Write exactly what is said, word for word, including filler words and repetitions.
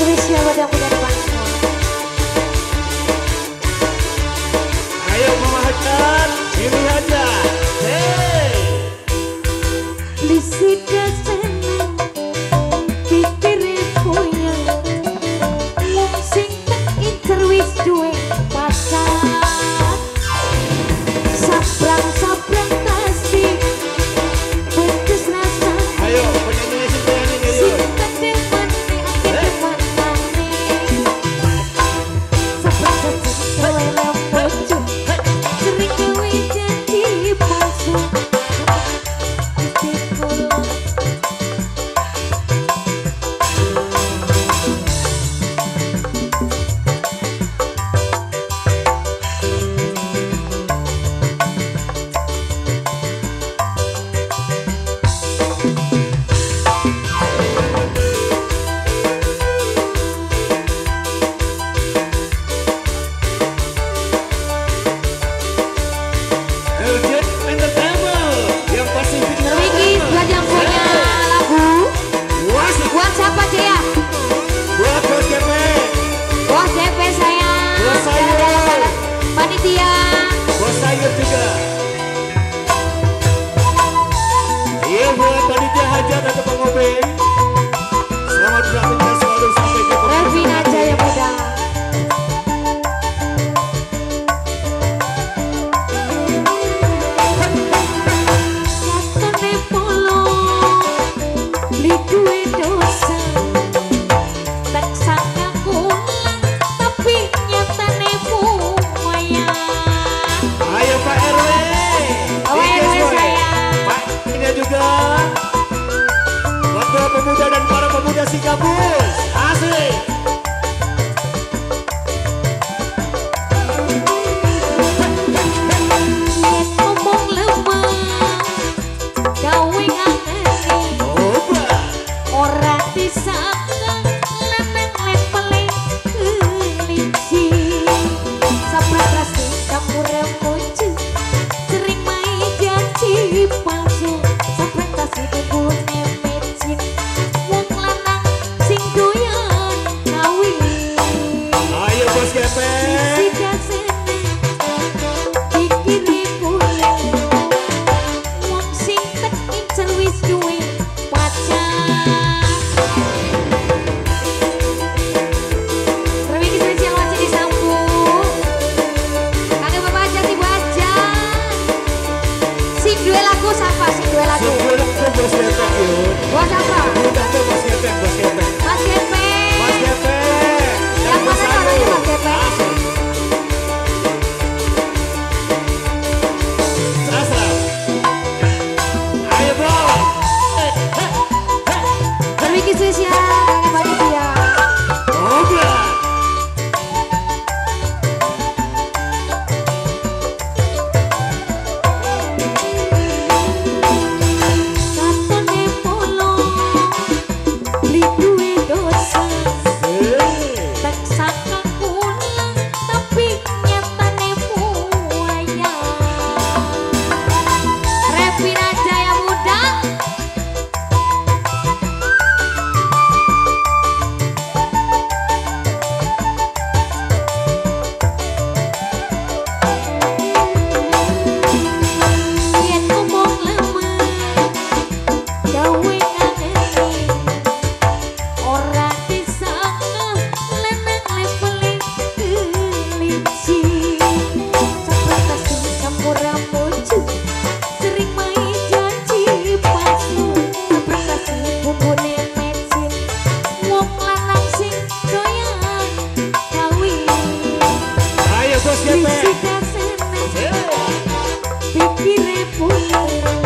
spesial buat yang punya depan semua. Ayo Mama Hajar, ini aja. Hey. Lisida seneng pikire koyo wong sing tak incer wis duwe pacar. Sabrang-sabrang kasih pedes rasa. Ayo penyanyi penyanyi ayo. Sing kadel mati ati mati. Sabrang-sabrang kowe lempojo sering kowe janji palsu. Iya buat panitia hajat atau pengobeng. Selamat beraktivitas selalu sampai ke Revin aja yang muda. Katone polo li duwe dosa. Tak sangka kulang tapi nyatane buaya. Ayo Pak R W. Pak R W saya. Pak ini juga waktu pemuda dan para pemuda Singapura. Asik. Lihat ngomong lemah, gawe ngangeni. Oba. Ora disangka lanang lepeleng kelinci. Sabar rasi campur emoji, sering main janji palsu. Sabar kasih bubune mecin, wong lanang sing doyan kawin. Ayo Bos Gepeng. Sida seneng pikire pulang, wong sing tak incer wis duwe pacar. Remix spesial wajib disambut. Kakek bapak aja ibu aja. Sing duwe lagu siapa? Sing duwe lagu. Sebelum ke Bos Gepeng yuk. Bos apa? Udah ke Bos Gepeng, Bos Gepeng. Mas Gepeng. Mas Gepeng. Yang mana suaranya Mas Gepeng? Asik. Asal. Ayo bro. Remix spesial kakek panitia. Oba. Katone polo li duwe dosa. Tak sangka kulang tapi nyatane buaya. Revin aja yang muda. Lihat ngomong lemah, gawe ngangeni. Ora disangka lanang lepeling kelinci. Sabar kasih campur emoji, sering main janji palsu. Sabar kasih bubune mecin, wong lanang sing doyan kawin. Ayo Bos Gepeng. Sida seneng pikire pulang.